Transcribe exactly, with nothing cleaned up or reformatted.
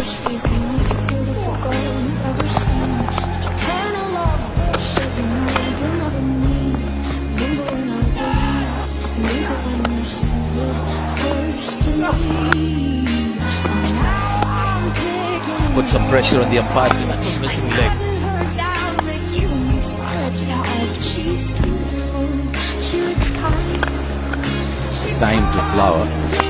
She's the most beautiful girl you've ever seen. Eternal love, bullshit, you know you'll never meet. Remember when I believed, you meant it when you said it first to me. And now I'm picking. Put some pressure on the umpire. That was missing leg. Her down, make you misjudge her. But she's beautiful, she looks kind. Time to flower.